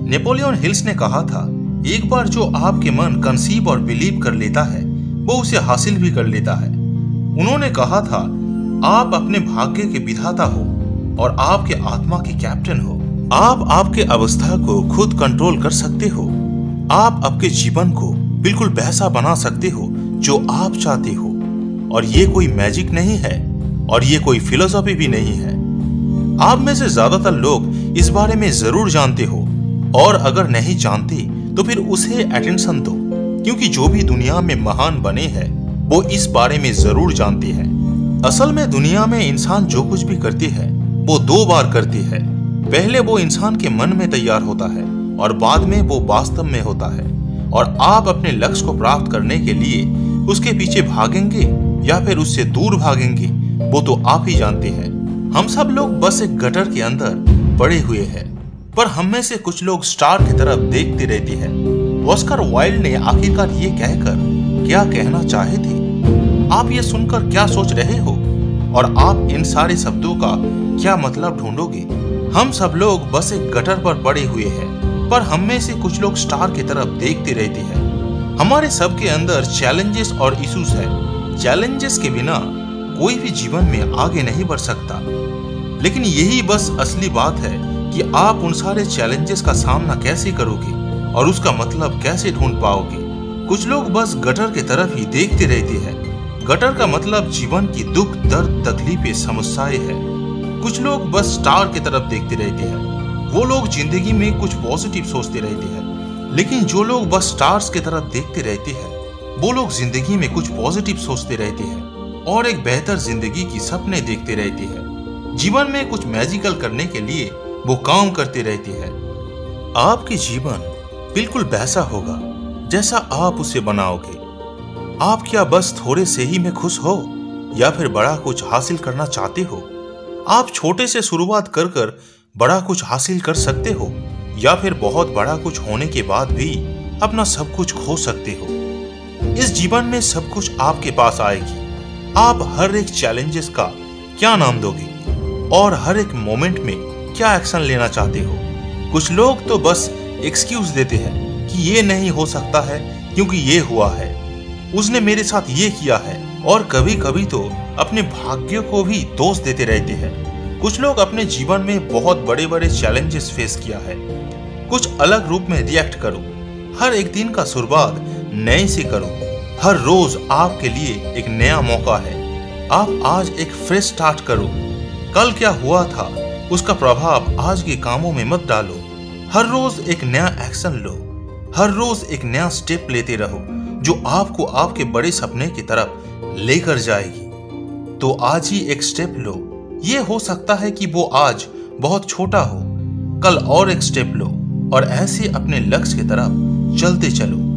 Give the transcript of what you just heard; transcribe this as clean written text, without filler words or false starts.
Napoleon hills ने कहा था, एक बार जो आपके मन कंसीव और बिलीव कर लेता है वो उसे हासिल भी कर लेता है। उन्होंने कहा था, आप अपने भाग्य के विधाता हो और आपके आत्मा के कैप्टन हो। आप आपके अवस्था को खुद कंट्रोल कर सकते हो। आप आपके जीवन को बिल्कुल वैसा बना सकते हो जो आप चाहते हो। और ये कोई मैजिक नहीं है और ये कोई फिलोसॉफी भी नहीं है। आप में से ज्यादातर लोग इस बारे में जरूर जानते हो, और अगर नहीं जानते तो फिर उसे अटेंशन दो, क्योंकि जो भी दुनिया में महान बने हैं वो इस बारे में जरूर जानते हैं। असल में दुनिया में इंसान जो कुछ भी करते हैं वो दो बार करते हैं। पहले वो इंसान के मन में तैयार होता है और बाद में वो वास्तव में होता है। और आप अपने लक्ष्य को प्राप्त करने के लिए उसके पीछे भागेंगे या फिर उससे दूर भागेंगे वो तो आप ही जानते हैं। हम सब लोग बस एक गटर के अंदर पड़े हुए हैं, पर हम में से कुछ लोग स्टार की तरफ देखते रहते हैं। ऑस्कर वाइल्ड ने आखिरकार ये कहकर क्या कहना चाहे थे? आप ये सुनकर क्या सोच रहे हो और आप इन सारे शब्दों का क्या मतलब ढूंढोगे? हम सब लोग बस एक गटर पर पड़े हुए हैं, पर हम में से कुछ लोग स्टार की तरफ देखते रहते हैं। हमारे सबके अंदर चैलेंजेस और इश्यूज है। चैलेंजेस के बिना कोई भी जीवन में आगे नहीं बढ़ सकता। लेकिन यही बस असली बात है कि आप उन सारे चैलेंजेस का सामना कैसे करोगे और उसका मतलब कैसे ढूंढ पाओगे। कुछ लोग बस गटर की तरफ ही देखते रहते हैं। गटर का मतलब जीवन की दुख, दर्द, तकलीफें, समस्याएं है। कुछ लोग बस स्टार की तरफ देखते रहते हैं। वो लोग जिंदगी में कुछ पॉजिटिव सोचते रहते हैं। लेकिन जो लोग बस स्टार्स की तरफ देखते रहते हैं वो लोग जिंदगी में कुछ पॉजिटिव सोचते रहते हैं और एक बेहतर जिंदगी की सपने देखते रहते हैं। जीवन में कुछ मैजिकल करने के लिए वो काम करते रहते हैं। आपके जीवन बिल्कुल वैसा होगा जैसा आप उसे बनाओगे। आप क्या बस थोड़े से ही में खुश हो या फिर बड़ा कुछ हासिल करना चाहते हो? आप छोटे से शुरुआत कर कर बड़ा कुछ हासिल कर सकते हो या फिर बहुत बड़ा कुछ होने के बाद भी अपना सब कुछ खो सकते हो। इस जीवन में सब कुछ आपके पास आएगी। आप हर एक चैलेंजेस का क्या नाम दोगे और हर एक मोमेंट में क्या एक्शन लेना चाहते हो? कुछ लोग तो बस एक्सक्यूज देते हैं कि ये नहीं हो सकता है क्योंकि ये हुआ है, उसने मेरे साथ ये किया है, और कभी कभी तो अपने भाग्य को भी दोष देते रहते हैं। कुछ लोग अपने जीवन में बहुत बड़े बड़े चैलेंजेस फेस किया है। कुछ अलग रूप में रिएक्ट करो। हर एक दिन का शुरुआत नए से करो। हर रोज आपके लिए एक नया मौका है। आप आज एक फ्रेश स्टार्ट करो। कल क्या हुआ था उसका प्रभाव आज के कामों में मत डालो। हर रोज एक नया एक्शन लो। हर रोज एक नया स्टेप लेते रहो जो आपको आपके बड़े सपने की तरफ लेकर जाएगी। तो आज ही एक स्टेप लो। ये हो सकता है कि वो आज बहुत छोटा हो, कल और एक स्टेप लो और ऐसे अपने लक्ष्य की तरफ चलते चलो।